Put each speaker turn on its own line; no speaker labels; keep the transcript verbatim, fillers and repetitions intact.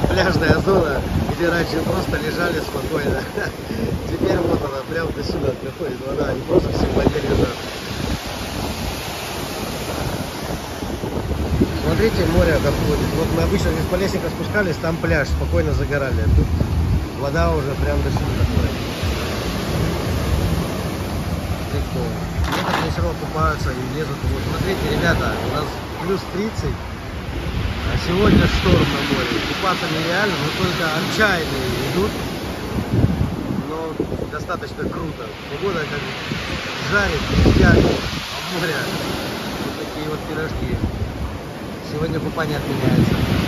пляжная зона, где раньше просто лежали спокойно. Теперь вот она, прям до сюда доходит вода, они просто все в воде лежат. Смотрите, море доходит. Вот мы обычно здесь по лестнице спускались, там пляж, спокойно загорали. Тут вода уже прям до сюда доходит. Прикол. Некоторые все равно купаются и лезут. Вот смотрите, ребята, у нас плюс тридцать, а сегодня шторм на море. Купаться нереально, но только отчаянные идут. Но достаточно круто. Погода как жарит, ништяк, а море вот такие вот пирожки. Сегодня купание отменяется.